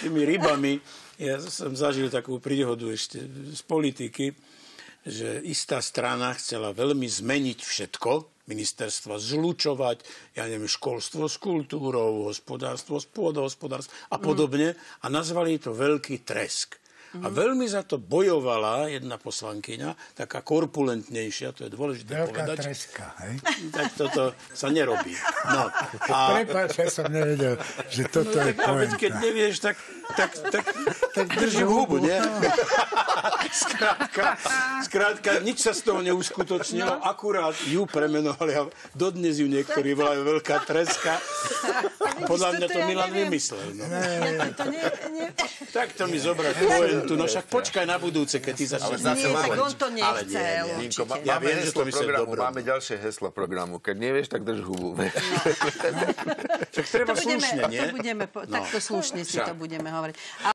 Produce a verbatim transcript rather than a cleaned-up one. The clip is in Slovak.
tými rybami. Ja som zažil takú príhodu ešte z politiky, že istá strana chcela veľmi zmeniť všetko, ministerstva zlučovať, ja neviem, školstvo s kultúrou, hospodárstvo s pôdohospodárstvom a podobne. A nazvali to Veľký tresk. A veľmi za to bojovala jedna poslankyňa, taká korpulentnejšia, to je dôležité Veľká povedať. Veľká treska, hej? Tak toto sa nerobí. No. A... Prepáč, ja som nevedel, že toto no, je pointa. A veď keď nevieš, tak, tak, tak, tak drží hubu, nie? Skrátka, skrátka, nič sa z toho neuskutočnilo, no. Akurát ju premenovali a dodnes ju niektorí volajú Veľká treska. Podľa mňa to Milan vymyslel. No. Tak to mi zobrať pointu. No však počkaj na budúce, keď ty začneš. Nie, tak on to nechcel. Ninko, má, ja viem, že to programu, máme ďalšie heslo programu. Keď nevieš, tak drž hubu. No. Však treba slušne, nie? To budeme, takto slušne si to budeme hovoriť.